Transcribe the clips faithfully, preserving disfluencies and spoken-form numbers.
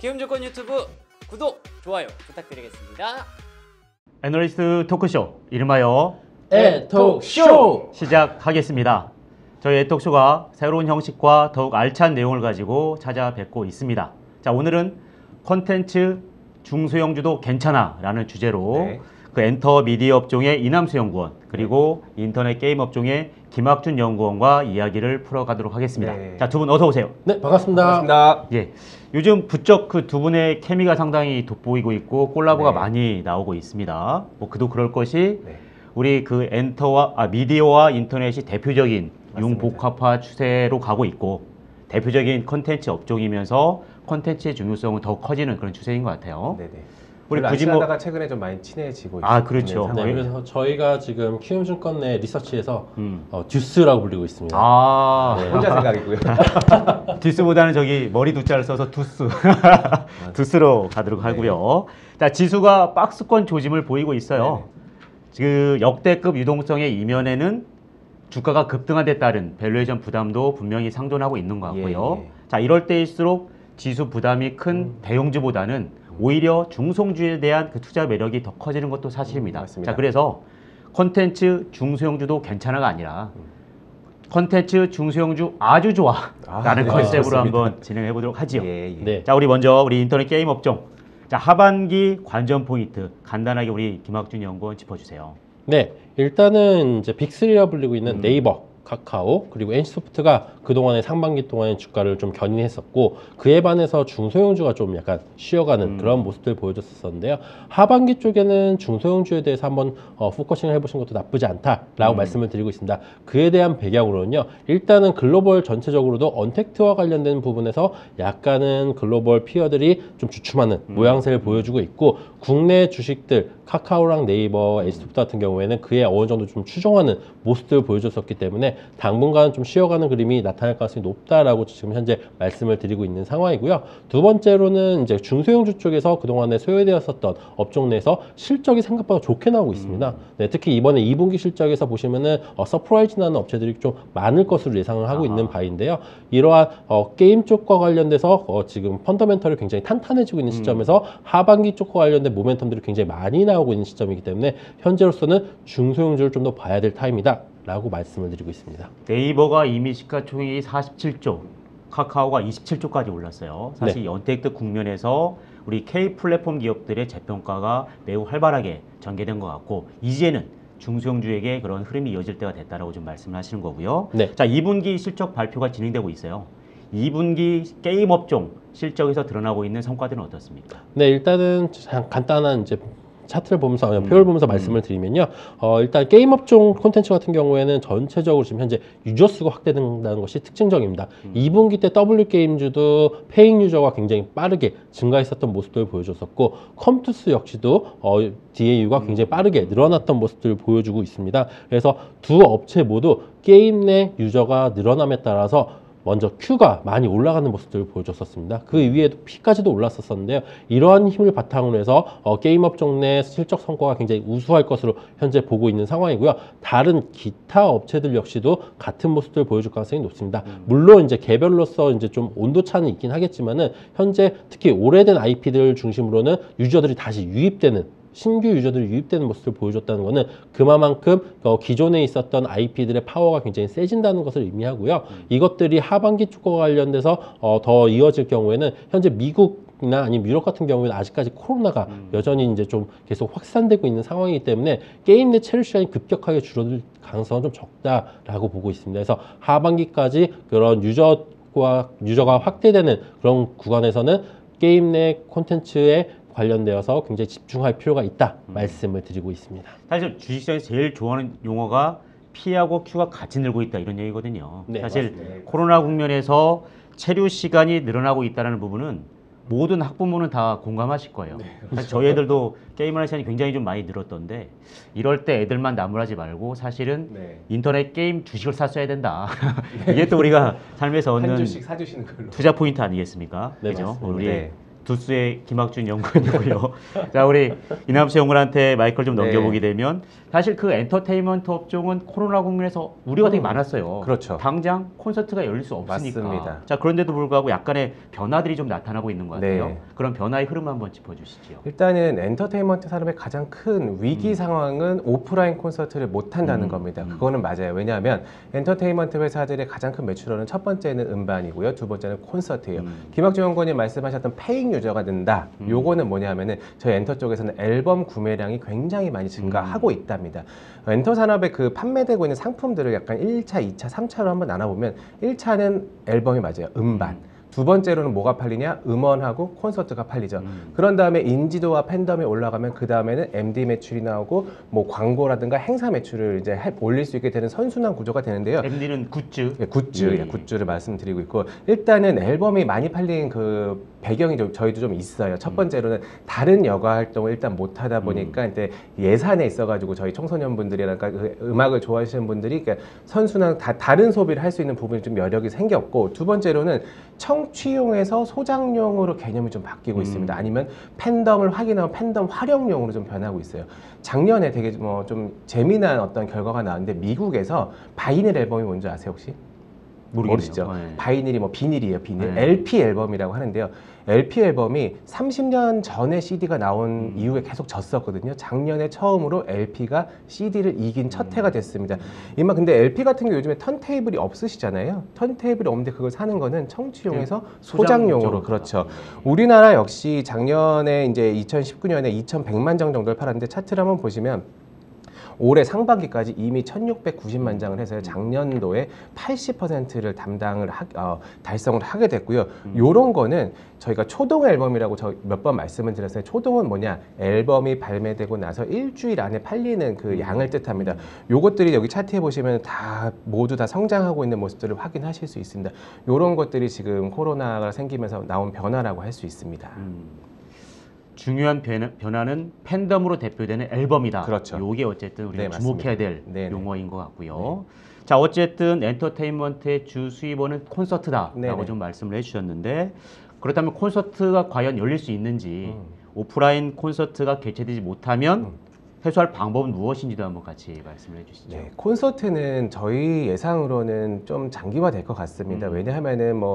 키움증권 유튜브 구독, 좋아요 부탁드리겠습니다. 애널리스트 토크쇼 이름하여 애톡쇼 시작하겠습니다. 저희 애톡쇼가 새로운 형식과 더욱 알찬 내용을 가지고 찾아뵙고 있습니다. 자, 오늘은 콘텐츠 중소형주도 괜찮아 라는 주제로 네. 그 엔터 미디어 업종의 이남수 연구원 그리고 인터넷 게임 업종의 김학준 연구원과 이야기를 풀어가도록 하겠습니다. 네. 자, 두 분 어서 오세요. 네, 반갑습니다. 반갑습니다. 예, 요즘 부쩍 그 두 분의 케미가 상당히 돋보이고 있고 콜라보가 네. 많이 나오고 있습니다. 뭐 그도 그럴 것이 네. 우리 그 엔터와 아, 미디어와 인터넷이 대표적인 맞습니다. 융복합화 추세로 가고 있고 대표적인 컨텐츠 업종이면서 컨텐츠의 중요성은 더 커지는 그런 추세인 것 같아요. 네네. 우리 우리 굳이 굳이 뭐 다가 최근에 좀 많이 친해지고 있어요. 아, 그렇죠. 네, 네. 그래서 저희가 지금 키움증권 내 리서치에서 음. 어, 듀스라고 불리고 있습니다. 아, 네. 혼자 생각이고요. 듀스보다는 저기 머리 두자를 써서 두스 두스로 가도록 하고요. 자, 지수가 박스권 조짐을 보이고 있어요. 그 역대급 유동성의 이면에는 주가가 급등한 데 따른 밸류에이션 부담도 분명히 상존하고 있는 것 같고요. 예, 예. 자, 이럴 때일수록 지수 부담이 큰 음. 대형주보다는 오히려 중소형주에 대한 그 투자 매력이 더 커지는 것도 사실입니다. 음, 맞습니다. 자, 그래서 콘텐츠 중소형주도 괜찮아가 아니라 콘텐츠 중소형주 아주 좋아 아, 라는 네. 컨셉으로 아, 한번 진행해 보도록 하지요. 예, 예. 네. 자, 우리 먼저 우리 인터넷 게임 업종. 자, 하반기 관전 포인트 간단하게 우리 김학준 연구원 짚어주세요. 네, 일단은 이제 빅쓰리라 불리고 있는 음. 네이버, 카카오, 그리고 엔씨소프트가 그동안의 상반기 동안의 주가를 좀 견인했었고 그에 반해서 중소형주가 좀 약간 쉬어가는 음. 그런 모습들을 보여줬었는데요. 하반기 쪽에는 중소형주에 대해서 한번 어, 포커싱을 해보신 것도 나쁘지 않다라고 음. 말씀을 드리고 있습니다. 그에 대한 배경으로는요. 일단은 글로벌 전체적으로 언택트와 관련된 부분에서 약간은 글로벌 피어들이 좀 주춤하는 음. 모양새를 보여주고 있고 국내 주식들 카카오랑 네이버, 엔씨소프트 같은 경우에는 그에 어느 정도 좀 추종하는 모습들을 보여줬었기 때문에 당분간 좀 쉬어가는 그림이 나타날 가능성이 높다라고 지금 현재 말씀을 드리고 있는 상황이고요. 두 번째로는 이제 중소형주 쪽에서 그동안에 소외되었었던 업종 내에서 실적이 생각보다 좋게 나오고 있습니다. 음. 네, 특히 이번에 이 분기 실적에서 보시면은 어, 서프라이즈 나는 업체들이 좀 많을 것으로 예상을 하고 아하. 있는 바인데요. 이러한 어, 게임 쪽과 관련돼서 어, 지금 펀더멘털이 굉장히 탄탄해지고 있는 시점에서 하반기 쪽과 관련된 모멘텀들이 굉장히 많이 나오고 있는 시점이기 때문에 현재로서는 중소형주를 좀 더 봐야 될 타임이다 라고 말씀을 드리고 있습니다. 네이버가 이미 시가총액이 사십칠조, 카카오가 이십칠조까지 올랐어요. 사실 네. 이 언택트 국면에서 우리 K 플랫폼 기업들의 재평가가 매우 활발하게 전개된 것 같고 이제는 중소형주에게 그런 흐름이 이어질 때가 됐다라고 좀 말씀을 하시는 거고요. 네. 자, 이 분기 실적 발표가 진행되고 있어요. 이 분기 게임 업종 실적에서 드러나고 있는 성과들은 어떻습니까? 네, 일단은 자- 간단한 이제 차트를 보면서 그냥 음, 표를 보면서 음. 말씀을 드리면요. 어, 일단 게임 업종 콘텐츠 같은 경우에는 전체적으로 지금 현재 유저 수가 확대된다는 것이 특징적입니다. 음. 이 분기 때 더블유 게임즈도 페잉 유저가 굉장히 빠르게 증가했었던 모습들을 보여줬었고 컴투스 역시도 어, 디에이유가 음. 굉장히 빠르게 늘어났던 모습들을 보여주고 있습니다. 그래서 두 업체 모두 게임 내 유저가 늘어남에 따라서 먼저 Q가 많이 올라가는 모습들을 보여줬었습니다. 그 위에도 P까지도 올랐었었는데요. 이러한 힘을 바탕으로 해서 어, 게임 업종 내 실적 성과가 굉장히 우수할 것으로 현재 보고 있는 상황이고요. 다른 기타 업체들 역시도 같은 모습들을 보여줄 가능성이 높습니다. 음. 물론 이제 개별로서 이제 좀 온도 차는 있긴 하겠지만은 현재 특히 오래된 아이피들 중심으로는 유저들이 다시 유입되는 신규 유저들이 유입되는 모습을 보여줬다는 것은 그만큼 어, 기존에 있었던 아이피들의 파워가 굉장히 세진다는 것을 의미하고요. 음. 이것들이 하반기 쪽과 관련돼서 어, 더 이어질 경우에는 현재 미국이나 아니면 유럽 같은 경우에는 아직까지 코로나가 음. 여전히 이제 좀 계속 확산되고 있는 상황이기 때문에 게임 내 체류 시간이 급격하게 줄어들 가능성은 좀 적다라고 보고 있습니다. 그래서 하반기까지 그런 유저와 유저가 확대되는 그런 구간에서는 게임 내 콘텐츠에 관련되어서 굉장히 집중할 필요가 있다 음. 말씀을 드리고 있습니다. 사실 주식시장에서 제일 좋아하는 용어가 P하고 Q가 같이 늘고 있다 이런 얘기거든요. 네, 사실 맞습니다. 코로나 국면에서 체류 시간이 늘어나고 있다는 부분은 모든 학부모는 다 공감하실 거예요. 사실 저희 애들도 게임을 하는 시간이 굉장히 좀 많이 늘었던데 이럴 때 애들만 나무라지 말고 사실은 네. 인터넷 게임 주식을 샀어야 된다. 이게 또 우리가 삶에서 한 얻는 주씩 사주시는 걸로. 투자 포인트 아니겠습니까? 네, 그죠? 맞습니다. 우리 네. 두스의 김학준 연구원이고요. 자, 우리 이남수 연구원한테 마이크를 좀 네. 넘겨보게 되면 사실 그 엔터테인먼트 업종은 코로나 국면에서 우려가 되게 음, 많았어요. 그렇죠. 당장 콘서트가 열릴 수 없으니까. 맞습니다. 자, 그런데도 불구하고 약간의 변화들이 좀 나타나고 있는 것 같아요. 네. 그런 변화의 흐름 한번 짚어주시죠. 일단은 엔터테인먼트 산업의 가장 큰 위기 음. 상황은 오프라인 콘서트를 못 한다는 음, 겁니다. 음. 그거는 맞아요. 왜냐하면 엔터테인먼트 회사들의 가장 큰 매출원은 첫 번째는 음반이고요. 두 번째는 콘서트예요. 음. 김학준 연구원님 말씀하셨던 페잉 유저가 는다. 음. 요거는 뭐냐면은 저희 엔터 쪽에서는 앨범 구매량이 굉장히 많이 증가하고 음. 있답니다. 엔터 산업의 그 판매되고 있는 상품들을 약간 일 차, 이 차, 삼 차로 한번 나눠보면 일 차는 앨범이 맞아요. 음반. 음. 두 번째로는 뭐가 팔리냐? 음원하고 콘서트가 팔리죠. 음. 그런 다음에 인지도와 팬덤이 올라가면 그 다음에는 엠디 매출이 나오고 뭐 광고라든가 행사 매출을 이제 해- 올릴 수 있게 되는 선순환 구조가 되는데요. 엠디는 굿즈. 예, 굿즈, 예. 예, 굿즈를 말씀드리고 있고 일단은 앨범이 많이 팔린 그 배경이 좀 저희도 좀 있어요. 첫 번째로는 다른 여가 활동을 일단 못 하다 보니까 이제 예산에 있어가지고 저희 청소년분들이랄까 그 음악을 좋아하시는 분들이 그러니까 선순환 다 다른 소비를 할 수 있는 부분이 좀 여력이 생겼고 두 번째로는 청취용에서 소장용으로 개념이 좀 바뀌고 음. 있습니다. 아니면 팬덤을 확인하면 팬덤 활용용으로 좀 변하고 있어요. 작년에 되게 뭐 좀 재미난 어떤 결과가 나왔는데 미국에서 바이닐 앨범이 뭔지 아세요 혹시? 모르겠네요. 모르시죠? 네. 바이닐이 뭐 비닐이에요, 비닐. 네. 엘피 앨범이라고 하는데요. 엘피 앨범이 삼십 년 전에 씨디가 나온 음. 이후에 계속 졌었거든요. 작년에 처음으로 엘피가 씨디를 이긴 첫 음. 해가 됐습니다. 이마 근데 엘피 같은 게 요즘에 턴테이블이 없으시잖아요. 턴테이블이 없는데 그걸 사는 거는 청취용에서 소장용으로 소장용으로 그렇죠. 우리나라 역시 작년에 이제 이천십구 년에 이천백만 장 정도를 팔았는데 차트를 한번 보시면 올해 상반기까지 이미 천육백구십만 장을 해서 작년도에 팔십 퍼센트를 담당을 하, 어, 달성을 하게 됐고요. 음. 요런 거는 저희가 초동 앨범이라고 저 몇 번 말씀을 드렸어요. 초동은 뭐냐? 앨범이 발매되고 나서 일주일 안에 팔리는 그 양을 뜻합니다. 요것들이 여기 차트에 보시면 다 모두 다 성장하고 있는 모습들을 확인하실 수 있습니다. 요런 것들이 지금 코로나가 생기면서 나온 변화라고 할 수 있습니다. 음. 중요한 변화, 변화는 팬덤으로 대표되는 앨범이다. 그렇죠. 요게 어쨌든 우리가 네, 주목해야 될 네네. 용어인 것 같고요. 자, 어쨌든 엔터테인먼트의 주 수입원은 콘서트다라고 네네. 좀 말씀을 해주셨는데 그렇다면 콘서트가 과연 열릴 수 있는지 음. 오프라인 콘서트가 개최되지 못하면 음. 해소할 방법은 무엇인지도 한번 같이 말씀을 해주시죠. 네, 콘서트는 저희 예상으로는 좀 장기화될 것 같습니다. 음. 왜냐하면은 뭐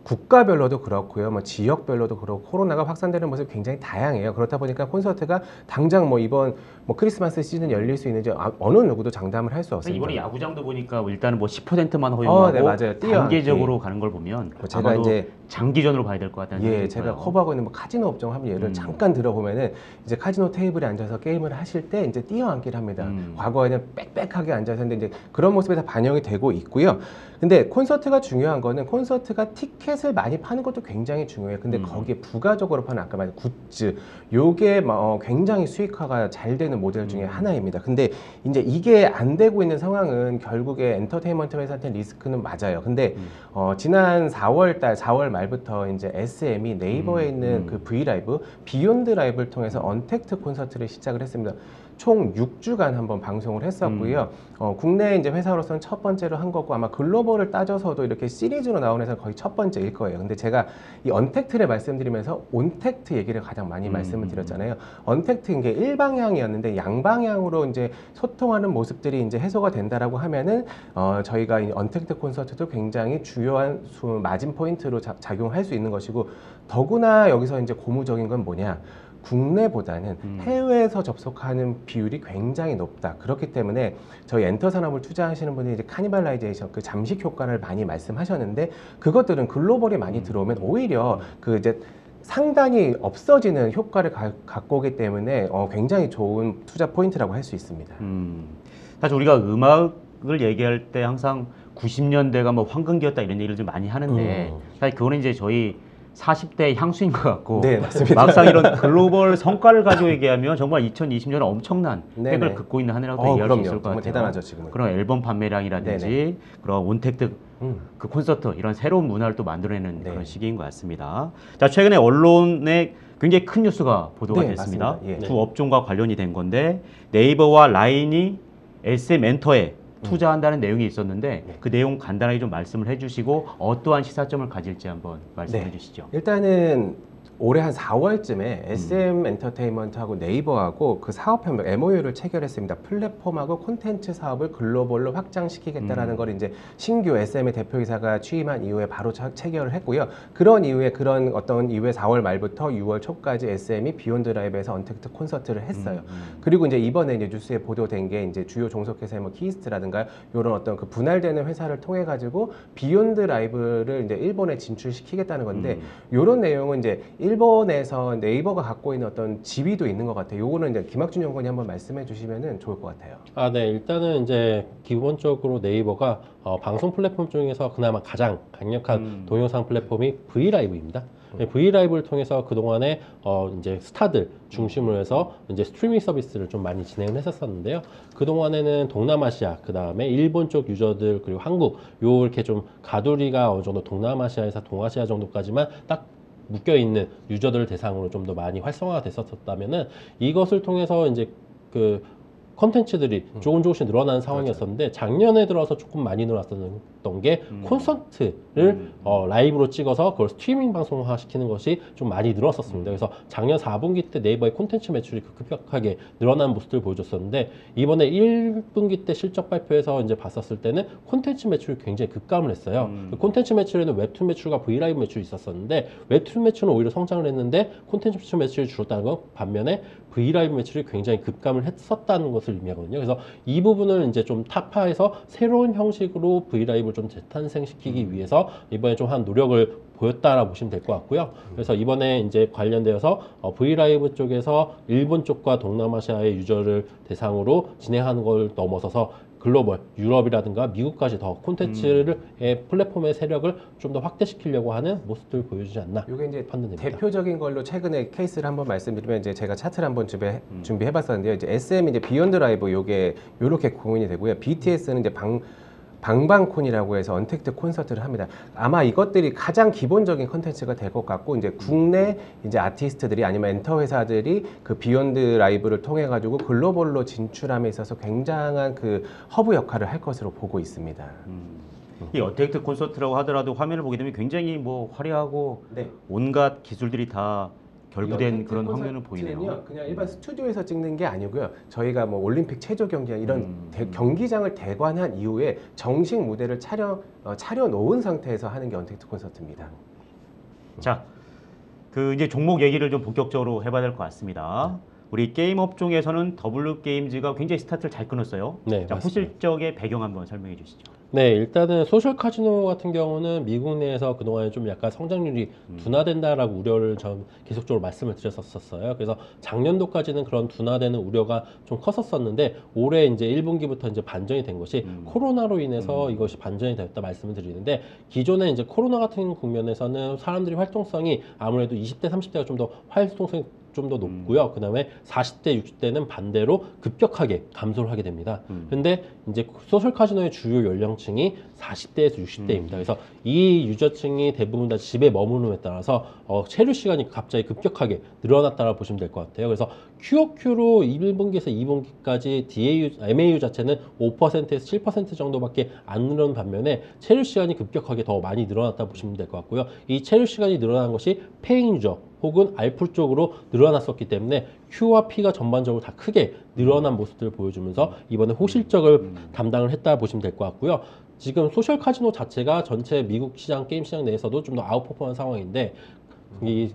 국가별로도 그렇고요, 뭐 지역별로도 그렇고 코로나가 확산되는 모습이 굉장히 다양해요. 그렇다 보니까 콘서트가 당장 뭐 이번 뭐 크리스마스 시즌 열릴 수 있는지 아, 어느 누구도 장담을 할 수 없습니다. 이번에 야구장도 보니까 일단은 뭐 십 퍼센트만 허용하고 어, 네, 맞아요. 뛰어 단계적으로 가는 걸 보면 뭐 제가 아마도 이제 장기전으로 봐야 될 것 같다는 예, 생각이 제가 들어요. 커버하고 있는 뭐 카지노 업종 한번 예를 음. 잠깐 들어보면은 이제 카지노 테이블에 앉아서 게임을 하실 때 이제 뛰어앉기를 합니다. 음. 과거에는 빽빽하게 앉아서 했는데 이제 그런 모습이 다 반영이 되고 있고요. 근데 콘서트가 중요한 거는 콘서트가 티켓을 많이 파는 것도 굉장히 중요해요. 근데 음. 거기에 부가적으로 파는 아까 말한 굿즈, 요게 막, 어, 굉장히 수익화가 잘 되는 모델 중에 음. 하나입니다. 근데 이제 이게 안 되고 있는 상황은 결국에 엔터테인먼트 회사한테 리스크는 맞아요. 근데 음. 어, 지난 사월 달, 사월 말부터 이제 에스엠이 네이버에 음, 있는 음. 그 브이라이브, 비욘드 라이브를 통해서 언택트 콘서트를 시작을 했습니다. 총 육 주간 한번 방송을 했었고요. 음. 어, 국내 이제 회사로서는 첫 번째로 한 거고 아마 글로벌을 따져서도 이렇게 시리즈로 나오는 회사는 거의 첫 번째일 거예요. 근데 제가 이 언택트를 말씀드리면서 온택트 얘기를 가장 많이 음. 말씀을 드렸잖아요. 언택트인 게 일방향이었는데 양방향으로 이제 소통하는 모습들이 이제 해소가 된다라고 하면은 어, 저희가 이 언택트 콘서트도 굉장히 주요한 수, 마진 포인트로 자, 작용할 수 있는 것이고 더구나 여기서 이제 고무적인 건 뭐냐? 국내보다는 음. 해외에서 접속하는 비율이 굉장히 높다. 그렇기 때문에 저희 엔터 산업을 투자하시는 분들이 이제 카니발라이제이션, 그 잠식 효과를 많이 말씀하셨는데 그것들은 글로벌이 많이 들어오면 오히려 그 이제 상당히 없어지는 효과를 가, 갖고 오기 때문에 어, 굉장히 좋은 투자 포인트라고 할 수 있습니다. 음, 사실 우리가 음악을 얘기할 때 항상 구십 년대가 뭐 황금기였다 이런 얘기를 좀 많이 하는데 음. 사실 그거는 이제 저희 사십 대 향수인 것 같고 네, 맞습니다. 막상 이런 글로벌 성과를 가지고 얘기하면 정말 이천이십 년은 엄청난 네네. 획을 긋고 있는 한 해라고 어, 얘기할 그럼요. 수 있을 것 정말 같아요. 대단하죠, 지금은. 그런 앨범 판매량이라든지 네네. 그런 온택트 음. 그 콘서트 이런 새로운 문화를 또 만들어내는 네. 그런 시기인 것 같습니다. 자, 최근에 언론에 굉장히 큰 뉴스가 보도가 네, 됐습니다. 맞습니다. 예. 두 업종과 관련이 된 건데 네이버와 라인이 에스엠 엔터에 투자한다는 내용이 있었는데 네. 그 내용 간단하게 좀 말씀을 해주시고 어떠한 시사점을 가질지 한번 말씀해 네. 주시죠. 일단은 올해 한 사월쯤에 에스엠 엔터테인먼트하고 네이버하고 그 사업 협력 엠오유를 체결했습니다. 플랫폼하고 콘텐츠 사업을 글로벌로 확장시키겠다라는 음. 걸 이제 신규 에스엠의 대표이사가 취임한 이후에 바로 차, 체결을 했고요. 그런 이후에 그런 어떤 이후에 사월 말부터 유월 초까지 에스엠이 비욘드 라이브에서 언택트 콘서트를 했어요. 음, 음. 그리고 이제 이번에 이제 뉴스에 보도된 게 이제 주요 종속회사의 뭐 키스트라든가 이런 어떤 그 분할되는 회사를 통해 가지고 비욘드 라이브를 이제 일본에 진출시키겠다는 건데 음. 이런 내용은 이제 일본에서 네이버가 갖고 있는 어떤 지위도 있는 것 같아요. 요거는 이제 김학준 연구원이 한번 말씀해 주시면은 좋을 것 같아요. 아, 네. 일단은 이제 기본적으로 네이버가 어, 방송 플랫폼 중에서 그나마 가장 강력한 음. 동영상 플랫폼이 브이라이브입니다. 브이라이브를 통해서 그동안에 어 이제 스타들 중심으로 해서 이제 스트리밍 서비스를 좀 많이 진행을 했었었는데요. 그동안에는 동남아시아, 그 다음에 일본 쪽 유저들, 그리고 한국, 요 이렇게 좀 가두리가 어느 정도 동남아시아에서 동아시아 정도까지만 딱 묶여 있는 유저들을 대상으로 좀 더 많이 활성화가 됐었다면은 이것을 통해서 이제 그 컨텐츠들이 음. 조금 조금씩 늘어나는 상황이었었는데 작년에 들어서 조금 많이 늘어났던 게 음. 콘서트를 음. 어, 라이브로 찍어서 그걸 스트리밍 방송화 시키는 것이 좀 많이 늘었었습니다. 그래서 작년 사 분기 때 네이버의 콘텐츠 매출이 급격하게 늘어나는 모습들을 보여줬었는데 이번에 일 분기 때 실적 발표에서 이제 봤었을 때는 콘텐츠 매출이 굉장히 급감을 했어요. 음. 그 콘텐츠 매출에는 웹툰 매출과 브이라이브 매출이 있었었는데 웹툰 매출은 오히려 성장을 했는데 콘텐츠 매출이 줄었다는 건 반면에 브이라이브 매출이 굉장히 급감을 했었다는 것을 의미하거든요. 그래서 이 부분을 이제 좀 타파해서 새로운 형식으로 브이라이브를 좀 재탄생시키기 위해서 이번에 좀 한 노력을 보였다라고 보시면 될 것 같고요. 그래서 이번에 이제 관련되어서 어, 브이라이브 쪽에서 일본 쪽과 동남아시아의 유저를 대상으로 진행하는 걸 넘어서서 글로벌, 유럽이라든가 미국까지 더 콘텐츠를 의 플랫폼의 세력을 좀 더 확대시키려고 하는 모습들을 보여주지 않나 이게 이제 판단됩니다. 대표적인 걸로 최근에 케이스를 한번 말씀드리면 이제 제가 차트를 한번 준비 음. 준비해봤었는데요. 이제 에스엠 이제 비욘드 라이브 요게 요렇게 공인이 되고요. 비티에스는 이제 방 방방콘이라고 해서 언택트 콘서트를 합니다. 아마 이것들이 가장 기본적인 컨텐츠가 될 것 같고 이제 국내 이제 아티스트들이 아니면 엔터 회사들이 그 비욘드 라이브를 통해 가지고 글로벌로 진출함에 있어서 굉장한 그 허브 역할을 할 것으로 보고 있습니다. 음. 이 어택트 콘서트라고 하더라도 화면을 보게 되면 굉장히 뭐 화려하고 네. 온갖 기술들이 다 결부된 이 그런 어택트 화면을 보이네요. 콘서트는요, 그냥 일반 스튜디오에서 찍는 게 아니고요. 저희가 뭐 올림픽 체조 경기나 이런 음. 대- 경기장을 대관한 이후에 정식 무대를 차려 어, 차려 놓은 상태에서 하는 게 언택트 콘서트입니다. 자, 그 이제 종목 얘기를 좀 본격적으로 해봐야 될 것 같습니다. 우리 게임 업종에서는 더블유 게임즈가 굉장히 스타트를 잘 끊었어요. 네, 자, 맞습니다. 후실적의 배경 한번 설명해 주시죠. 네, 일단은 소셜 카지노 같은 경우는 미국 내에서 그동안에 좀 약간 성장률이 음. 둔화된다라고 우려를 좀 계속적으로 말씀을 드렸었어요. 그래서 작년도까지는 그런 둔화되는 우려가 좀 컸었었는데 올해 이제 일 분기부터 이제 반전이 된 것이 음. 코로나로 인해서 음. 이것이 반전이 됐다 말씀을 드리는데 기존에 이제 코로나 같은 국면에서는 사람들이 활동성이 아무래도 이십 대, 삼십 대가 좀 더 활동성이 좀 더 높고요. 그 다음에 사십 대, 육십 대는 반대로 급격하게 감소를 하게 됩니다. 음. 근데 이제 소셜 카지노의 주요 연령층이 사십 대에서 육십 대입니다. 음. 그래서 이 유저층이 대부분 다 집에 머무름에 따라서 어, 체류 시간이 갑자기 급격하게 늘어났다고 보시면 될 것 같아요. 그래서 큐오큐로 일 분기에서 이 분기까지 디에이유, 엠에이유 자체는 오 퍼센트에서 칠 퍼센트 정도밖에 안 늘어난 반면에 체류 시간이 급격하게 더 많이 늘어났다고 보시면 될 것 같고요. 이 체류 시간이 늘어난 것이 페잉 유저 혹은 알풀 쪽으로 늘어났었기 때문에 Q와 P가 전반적으로 다 크게 늘어난 모습들을 보여주면서 이번에 호실적을 음. 담당을 했다 보시면 될 것 같고요. 지금 소셜 카지노 자체가 전체 미국 시장 게임 시장 내에서도 좀 더 아웃퍼포먼 상황인데 이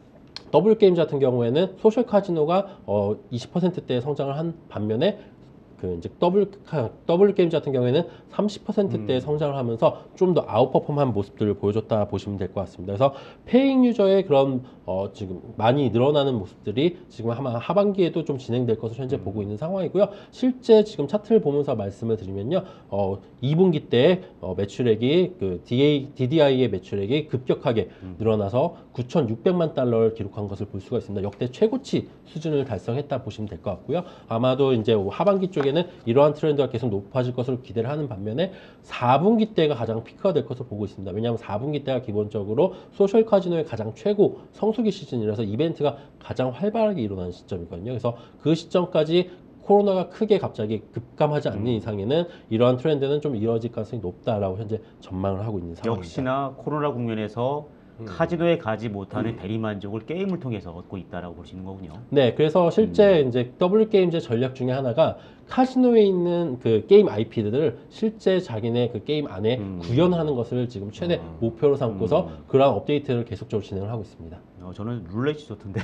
더블 게임즈 같은 경우에는 소셜 카지노가 어 이십 퍼센트대 성장을 한 반면에 그 이제 더블 카, 더블 게임즈 같은 경우에는 삼십 퍼센트대 음. 성장을 하면서 좀 더 아웃퍼폼한 모습들을 보여줬다 보시면 될 것 같습니다. 그래서 페잉 유저의 그런 어 지금 많이 늘어나는 모습들이 지금 아마 하반기에도 좀 진행될 것을 현재 음. 보고 있는 상황이고요. 실제 지금 차트를 보면서 말씀을 드리면요, 어 이 분기 때 어, 매출액이 그 디에이, 디디아이의 매출액이 급격하게 음. 늘어나서 구천육백만 달러를 기록한 것을 볼 수가 있습니다. 역대 최고치 수준을 달성했다 보시면 될 것 같고요. 아마도 이제 하반기 쪽에는 이러한 트렌드가 계속 높아질 것을 기대를 하는 반면에 사 분기 때가 가장 피크가 될 것을 보고 있습니다. 왜냐하면 사 분기 때가 기본적으로 소셜 카지노의 가장 최고 성수기 시즌이라서 이벤트가 가장 활발하게 일어나는 시점이거든요. 그래서 그 시점까지 코로나가 크게 갑자기 급감하지 않는 음. 이상에는 이러한 트렌드는 좀 이어질 가능성이 높다라고 현재 전망을 하고 있는 상황입니다. 역시나 코로나 국면에서 음. 카지노에 가지 못하는 대리만족을 게임을 통해서 얻고 있다라고 볼 수 있는 거군요. 네, 그래서 실제 이제 W게임즈의 전략 중에 하나가 카지노에 있는 그 게임 아이피들을 실제 자기네 그 게임 안에 음. 구현하는 것을 지금 최대 목표로 삼고서 음. 그러한 업데이트를 계속적으로 진행을 하고 있습니다. 어, 저는 룰렛이 좋던데.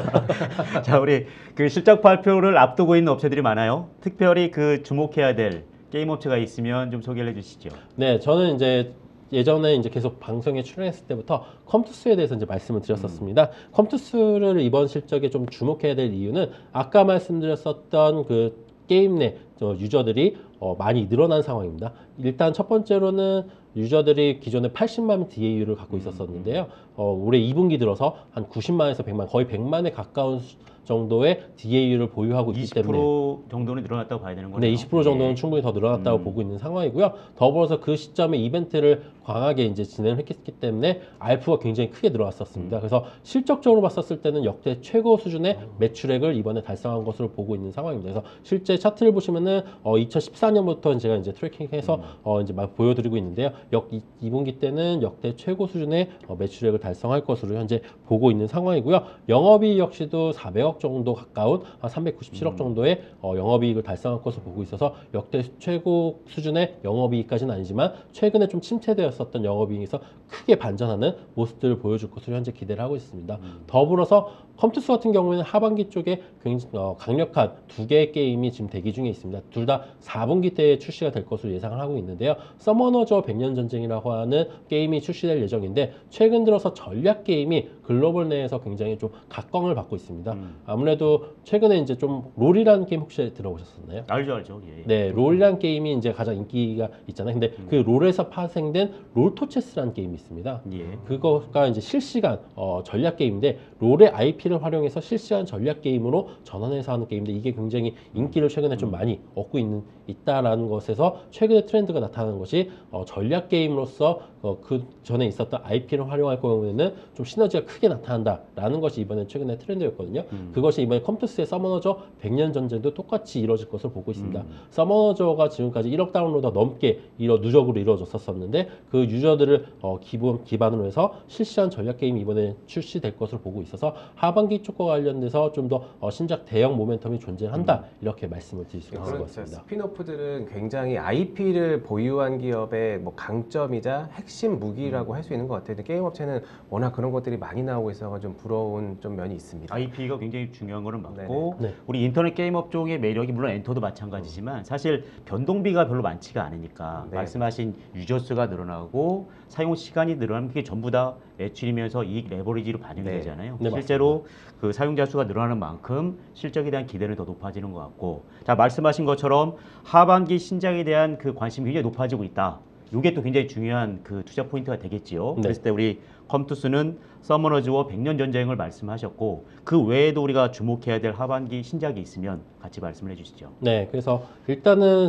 자, 우리 그 실적 발표를 앞두고 있는 업체들이 많아요. 특별히 그 주목해야 될 게임 업체가 있으면 좀 소개를 해주시죠. 네, 저는 이제 예전에 이제 계속 방송에 출연했을 때부터 컴투스에 대해서 이제 말씀을 드렸었습니다. 음. 컴투스를 이번 실적에 좀 주목해야 될 이유는 아까 말씀드렸었던 그 게임 내 유저들이 어, 많이 늘어난 상황입니다. 일단 첫 번째로는 유저들이 기존에 팔십만 명 디에이유를 갖고 있었었는데요. 어, 올해 이 분기 들어서 한 구십만에서 백만, 거의 백만에 가까운 정도의 디에이유를 보유하고 있기 이십 때문에 퍼센트 정도는 늘어났다고 봐야 되는 거죠. 네, 이십 퍼센트 정도는 예. 충분히 더 늘어났다고 음. 보고 있는 상황이고요. 더불어서 그 시점에 이벤트를 강하게 이제 진행을 했기 때문에 알프가 굉장히 크게 늘어났었습니다. 음. 그래서 실적적으로 봤었을 때는 역대 최고 수준의 매출액을 이번에 달성한 것으로 보고 있는 상황입니다. 그래서 실제 차트를 보시면은 어, 이천십사 년부터 제가 이제 트래킹해서 음. 어, 이제 막 보여드리고 있는데요. 역 이 분기 때는 역대 최고 수준의 어, 매출액을 달성할 것으로 현재 보고 있는 상황이고요. 영업이익 역시도 사백억 정도 가까운 한 삼백구십칠억 음. 정도의 어, 영업이익을 달성할 것으로 보고 있어서 역대 최고 수준의 영업이익까지는 아니지만 최근에 좀 침체되었었던 영업이익에서 크게 반전하는 모습들을 보여줄 것으로 현재 기대를 하고 있습니다. 음. 더불어서 컴투스 같은 경우에는 하반기 쪽에 굉장히 어, 강력한 두 개의 게임이 지금 대기 중에 있습니다. 둘 다 사 분기 때에 출시가 될 것으로 예상을 하고 있는데요. 서머너즈와 백년 전쟁이라고 하는 게임이 출시될 예정인데 최근 들어서 전략 게임이 글로벌 내에서 굉장히 좀 각광을 받고 있습니다. 음. 아무래도 최근에 이제 좀 롤이라는 게임 혹시 들어보셨었나요? 알죠, 알죠. 예. 네, 롤이라는 게임이 이제 가장 인기가 있잖아요. 근데 그 롤에서 파생된 롤토체스라는 게임이 있습니다. 예. 그거가 이제 실시간 어, 전략 게임인데 롤의 아이피를 활용해서 실시간 전략 게임으로 전환해서 하는 게임인데 이게 굉장히 인기를 최근에 좀 많이 얻고 있는 있다라는 것에서 최근에 트렌드가 나타나는 것이 어, 전략 게임으로서 어, 그 전에 있었던 아이피를 활용할 경우에는 좀 시너지가 크게 나타난다라는 것이 이번에 최근에 트렌드였거든요. 음. 그것이 이번에 컴투스의 서머너저 백년 전쟁도 똑같이 이루어질 것으로 보고 있습니다. 음. 서머너저가 지금까지 일억 다운로더 넘게 이뤄, 누적으로 이루어졌었는데 그 유저들을 어, 기본, 기반으로 해서 실시간 전략 게임이 이번에 출시될 것으로 보고 있어서 하반기 쪽과 관련돼서 좀 더 어, 신작 대형 모멘텀이 존재한다 이렇게 말씀을 드릴 수 있을 것 같습니다. 스피노프들은 굉장히 아이피를 보유한 기업의 뭐 강점이자 핵심 무기라고 할 수 있는 것 같아요. 근데 게임 업체는 워낙 그런 것들이 많이 나오고 있어서 좀 부러운 좀 면이 있습니다. 아이피가 굉장히 중요한 거는 맞고 네네. 네. 우리 인터넷 게임 업종의 매력이 물론 엔터도 마찬가지지만 사실 변동비가 별로 많지가 않으니까 네. 말씀하신 유저 수가 늘어나고 사용 시간이 늘어나면 그게 전부 다 매출이면서 이익 레버리지로 반영이 네. 되잖아요. 네, 실제로 그 사용자 수가 늘어나는 만큼 실적에 대한 기대는 더 높아지는 것 같고 자 말씀하신 것처럼 하반기 신작에 대한 그 관심이 굉장히 높아지고 있다. 이게 또 굉장히 중요한 그 투자 포인트가 되겠지요. 네. 그랬을 때 우리 컴투스는 서머너즈와 백년 전쟁을 말씀하셨고 그 외에도 우리가 주목해야 될 하반기 신작이 있으면 같이 말씀을 해주시죠. 네, 그래서 일단은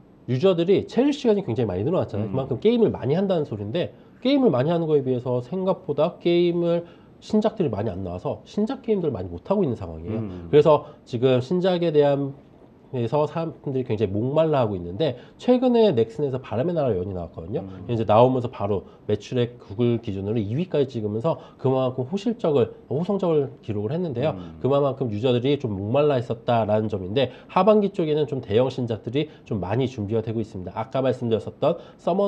유저들이 체류 시간이 굉장히 많이 늘어났잖아요. 음. 그만큼 게임을 많이 한다는 소리인데 게임을 많이 하는 거에 비해서 생각보다 게임을 신작들이 많이 안 나와서 신작 게임들을 많이 못 하고 있는 상황이에요. 음. 그래서 지금 신작에 대한 에서 사람들이 굉장히 목말라 하고 있는데 최근에 넥슨에서 바람의 나라 연이 나왔거든요. 음. 이제 나오면서 바로 매출액 구글 기준으로 이 위까지 찍으면서 그만큼 호실적을 호성적을 기록을 했는데요. 음. 그만큼 유저들이 좀 목말라 했었다라는 점인데 하반기 쪽에는 좀 대형 신작들이 좀 많이 준비가 되고 있습니다. 아까 말씀드렸었던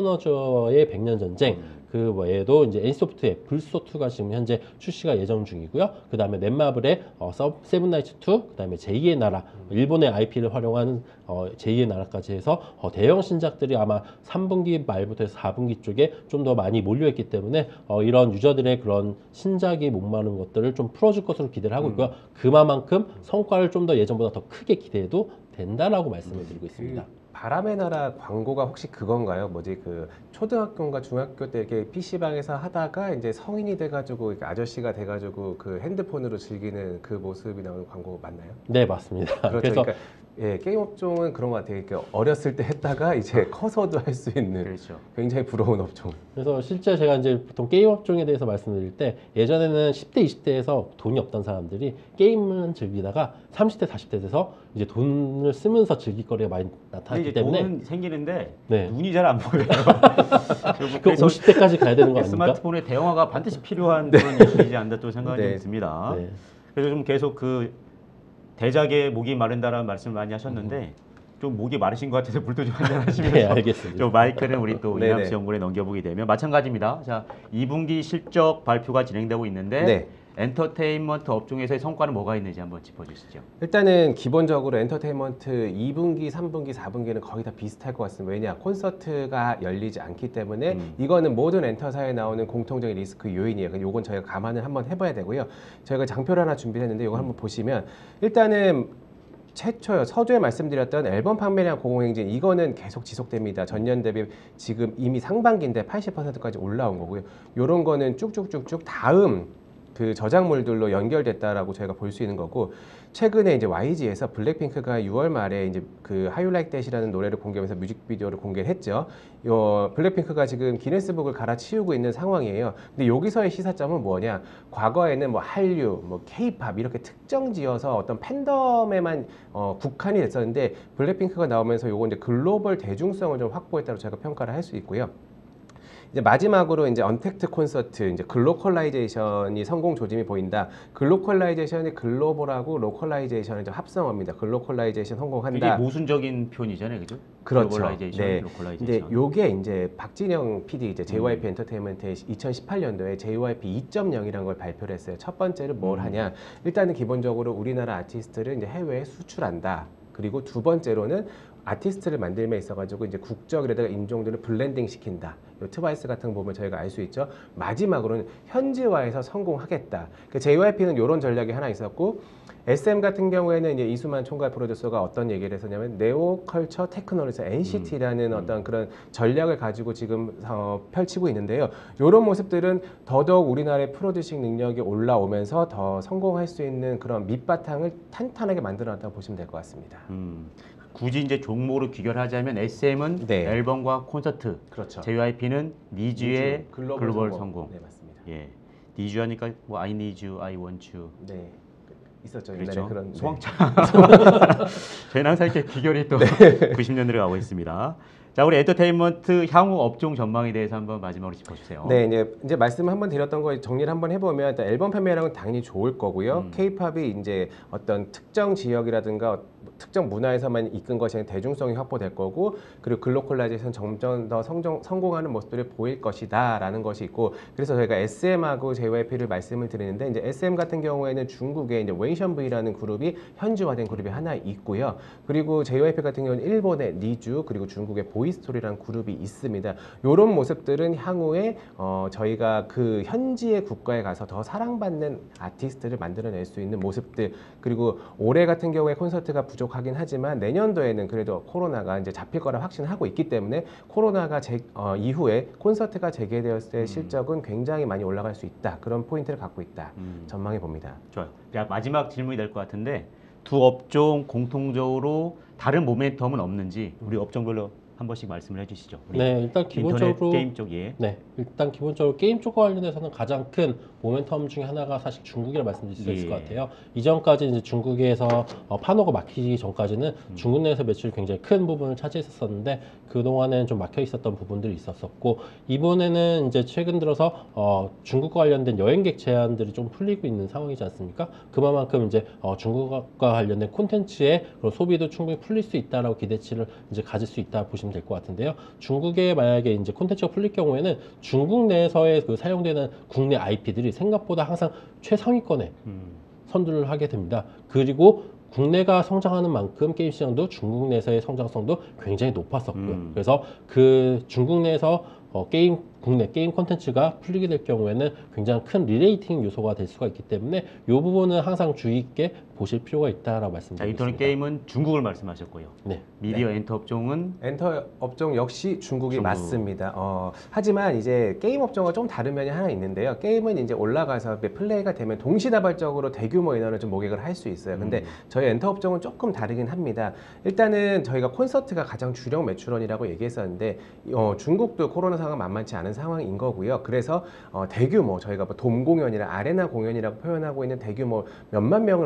서머너즈의 백년 전쟁 음. 그 외에도 이제 엔소프트의 불소투가 지금 현재 출시가 예정 중이고요. 그 다음에 넷마블의 어, 세븐나이츠 투, 그 다음에 제이의 나라, 일본의 아이피를 활용한 어, 제이의 나라까지 해서 어, 대형 신작들이 아마 삼 분기 말부터 해서 사 분기 쪽에 좀 더 많이 몰려있기 때문에 어, 이런 유저들의 그런 신작이 목마른 것들을 좀 풀어줄 것으로 기대를 하고 있고요. 그만큼 성과를 좀 더 예전보다 더 크게 기대해도 된다라고 말씀을 드리고 있습니다. 그 바람의 나라 광고가 혹시 그건가요? 뭐지 그 초등학교인가 중학교 때 이렇게 피시방에서 하다가 이제 성인이 돼가지고 이렇게 아저씨가 돼가지고 그 핸드폰으로 즐기는 그 모습이 나오는 광고 맞나요? 네, 맞습니다. 그렇죠. 그래서 그러니까 예, 게임 업종은 그런 것 같아요. 그러니까 어렸을 때 했다가 이제 커서도 할 수 있는 그렇죠. 굉장히 부러운 업종. 그래서 실제 제가 이제 보통 게임 업종에 대해서 말씀드릴 때 예전에는 십 대, 이십 대에서 돈이 없던 사람들이 게임을 즐기다가 삼십 대, 사십 대 돼서 이제 돈을 쓰면서 즐길 거리가 많이 나타났기 있기 때문에 돈은 생기는데 네. 눈이 잘 안 보여요. 그 오십 대까지 가야 되는 거 아닙니까? 스마트폰에 대형화가 반드시 필요한 그런 일이지 않나 또 생각이 네. 좀 듭니다. 네. 그래서 좀 계속 그 대작에 목이 마른다라는 말씀을 많이 하셨는데 좀 목이 마르신 것 같아서 물도 좀 한잔 하시면서 네, 알겠습니다. 좀 마이크는 우리 또 네네. 이남수 연구원에 넘겨보게 되면 마찬가지입니다. 자, 이 분기 실적 발표가 진행되고 있는데 네. 엔터테인먼트 업종에서의 성과는 뭐가 있는지 한번 짚어주시죠. 일단은 기본적으로 엔터테인먼트 이 분기, 삼 분기, 사 분기는 거의 다 비슷할 것 같습니다. 왜냐? 콘서트가 열리지 않기 때문에 음. 이거는 모든 엔터사에 나오는 공통적인 리스크 요인이에요. 요건 저희가 감안을 한번 해봐야 되고요. 저희가 장표를 하나 준비했는데 이거 한번 보시면 일단은 최초요 서두에 말씀드렸던 앨범 판매량 공공행진 이거는 계속 지속됩니다. 전년 대비 지금 이미 상반기인데 팔십 퍼센트까지 올라온 거고요. 요런 거는 쭉쭉쭉쭉 다음 그 저작물들로 연결됐다라고 저희가 볼 수 있는 거고 최근에 이제 와이지에서 블랙핑크가 유월 말에 이제 그 How You Like That이라는 노래를 공개하면서 뮤직비디오를 공개를 했죠. 요 블랙핑크가 지금 기네스북을 갈아치우고 있는 상황이에요. 근데 여기서의 시사점은 뭐냐? 과거에는 뭐 한류, 뭐 K-팝 이렇게 특정 지어서 어떤 팬덤에만 어, 국한이 됐었는데 블랙핑크가 나오면서 요거 이제 글로벌 대중성을 좀 확보했다고 제가 평가를 할 수 있고요. 이제 마지막으로 이제 언택트 콘서트 이제 글로컬라이제이션이 성공 조짐이 보인다. 글로컬라이제이션이 글로벌하고 로컬라이제이션을 이제 합성어입니다. 글로컬라이제이션 성공한다. 되게 모순적인 표현이잖아요, 그죠? 그렇죠. 글로벌라이제이션, 네. 로컬라이제이션. 근데 요게 이제 박진영 피디 이제 제이와이피 음. 엔터테인먼트의 이천십팔 년도에 제이와이피 이 점 영이라는 걸 발표를 했어요. 첫 번째는 뭘 음. 하냐? 일단은 기본적으로 우리나라 아티스트를 이제 해외에 수출한다. 그리고 두 번째로는 아티스트를 만들면 있어가지고 이제 국적이라든가 인종들을 블렌딩 시킨다. 요 트와이스 같은 거 보면 저희가 알 수 있죠. 마지막으로는 현지화해서 성공하겠다. 그 제이와이피는 이런 전략이 하나 있었고 에스엠 같은 경우에는 이제 이수만 총괄 프로듀서가 어떤 얘기를 했었냐면 네오컬처 테크놀로지 엔시티라는 음. 어떤 그런 전략을 가지고 지금 어, 펼치고 있는데요. 이런 모습들은 더더욱 우리나라의 프로듀싱 능력이 올라오면서 더 성공할 수 있는 그런 밑바탕을 탄탄하게 만들어놨다고 보시면 될 것 같습니다. 음, 굳이 이제 종목으로 귀결하자면 에스엠은 네. 앨범과 콘서트, 그렇죠. 제이와이피는 니즈의 니즈, 글로벌, 글로벌 성공. 성공. 네, 맞습니다. 예, 니즈 하니까 뭐 I need you, I want you. 네. 있었죠. 옛날에 그렇죠. 그런 네. 소방차. 저희는 항상 이렇게 귀결이 또 네. 구십 년대로 가고 있습니다. 자, 우리 엔터테인먼트 향후 업종 전망에 대해서 한번 마지막으로 짚어주세요. 네, 이제 이제 말씀 한번 드렸던 거 정리를 한번 해보면 일단 앨범 판매량은 당연히 좋을 거고요. 음. K-팝이 이제 어떤 특정 지역이라든가 특정 문화에서만 이끈 것이 아니라 대중성이 확보될 거고 그리고 글로컬라이제이션 점점 더 성정, 성공하는 모습들이 보일 것이다라는 것이 있고 그래서 저희가 에스엠하고 제이와이피를 말씀을 드리는데 이제 에스엠 같은 경우에는 중국의 이제 웨이션브이라는 그룹이 현지화된 그룹이 하나 있고요. 그리고 제이와이피 같은 경우는 일본의 니쥬 그리고 중국의 보이스토리라는 그룹이 있습니다. 이런 모습들은 향후에 어, 저희가 그 현지의 국가에 가서 더 사랑받는 아티스트를 만들어낼 수 있는 모습들 그리고 올해 같은 경우에 콘서트가 부족하긴 하지만 내년도에는 그래도 코로나가 이제 잡힐 거라 확신하고 있기 때문에 코로나가 재, 어, 이후에 콘서트가 재개되었을 때 음. 실적은 굉장히 많이 올라갈 수 있다. 그런 포인트를 갖고 있다. 음. 전망해 봅니다. 좋아요. 자, 마지막 질문이 될 것 같은데 두 업종 공통적으로 다른 모멘텀은 없는지 우리 업종별로 한 번씩 말씀을 해주시죠. 우리 네, 일단 기본적으로 인터넷 게임 쪽에 네, 일단 기본적으로 게임 쪽과 관련해서는 가장 큰 모멘텀 중에 하나가 사실 중국이라 말씀드릴 수 있을 예. 것 같아요. 이전까지 이제 중국에서 어, 판호가 막히기 전까지는 음. 중국 내에서 매출이 굉장히 큰 부분을 차지했었는데 그 동안에는 좀 막혀 있었던 부분들이 있었었고 이번에는 이제 최근 들어서 어, 중국과 관련된 여행객 제한들이 좀 풀리고 있는 상황이지 않습니까? 그만큼 이제 어, 중국과 관련된 콘텐츠의 그런 소비도 충분히 풀릴 수 있다라고 기대치를 이제 가질 수 있다 보시면 될 것 같은데요. 중국에 만약에 이제 콘텐츠가 풀릴 경우에는 중국 내에서의 그 사용되는 국내 아이피들이 생각보다 항상 최상위권에 음. 선두를 하게 됩니다. 그리고 국내가 성장하는 만큼 게임 시장도 중국 내에서의 성장성도 굉장히 높았었고요. 음. 그래서 그 중국 내에서 어, 게임 국내 게임 콘텐츠가 풀리게 될 경우에는 굉장히 큰 리레이팅 요소가 될 수가 있기 때문에 이 부분은 항상 주의 있게 보실 필요가 있다라고 자, 말씀드리겠습니다. 인터넷 게임은 중국을 말씀하셨고요. 네. 미디어 엔터 업종은 엔터 업종 역시 중국이 중국. 맞습니다. 어, 하지만 이제 게임 업종과 좀 다른 면이 하나 있는데요. 게임은 이제 올라가서 플레이가 되면 동시다발적으로 대규모 인원을 좀 모객을 할 수 있어요. 근데 음. 저희 엔터 업종은 조금 다르긴 합니다. 일단은 저희가 콘서트가 가장 주력 매출원이라고 얘기했었는데 어, 중국도 코로나 상황 만만치 않은 상황인 거고요. 그래서 어, 대규모 저희가 뭐 돔 공연이나 아레나 공연이라고 표현하고 있는 대규모 몇만 명을 모객할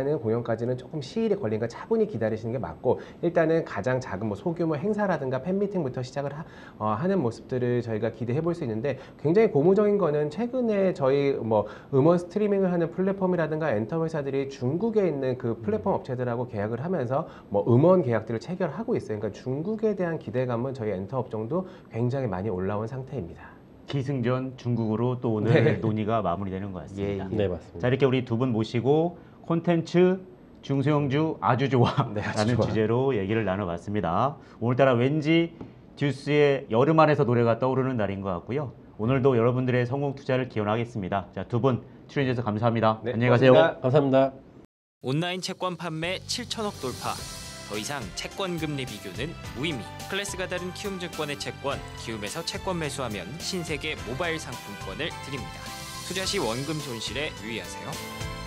일단은 공연까지는 조금 시일이 걸리니까 차분히 기다리시는 게 맞고 일단은 가장 작은 뭐 소규모 행사라든가 팬미팅부터 시작을 하, 어, 하는 모습들을 저희가 기대해 볼 수 있는데 굉장히 고무적인 거는 최근에 저희 뭐 음원 스트리밍을 하는 플랫폼이라든가 엔터 회사들이 중국에 있는 그 플랫폼 업체들하고 계약을 하면서 뭐 음원 계약들을 체결하고 있어요. 그러니까 중국에 대한 기대감은 저희 엔터 업종도 굉장히 많이 올라온 상태입니다. 기승전 중국으로 또 오늘 네. 논의가 마무리되는 것 같습니다. 예, 예. 네, 맞습니다. 자, 이렇게 우리 두 분 모시고 콘텐츠 중소형주 아주 좋아라는 네, 아주 좋아. 주제로 얘기를 나눠봤습니다. 오늘따라 왠지 듀스의 여름 안에서 노래가 떠오르는 날인 것 같고요. 오늘도 여러분들의 성공 투자를 기원하겠습니다. 자, 두 분 출연해주셔서 감사합니다. 네, 안녕히 가세요. 고맙습니다. 감사합니다. 온라인 채권 판매 칠천억 돌파. 더 이상 채권 금리 비교는 무의미. 클래스가 다른 키움증권의 채권, 키움에서 채권 매수하면 신세계 모바일 상품권을 드립니다. 투자 시 원금 손실에 유의하세요.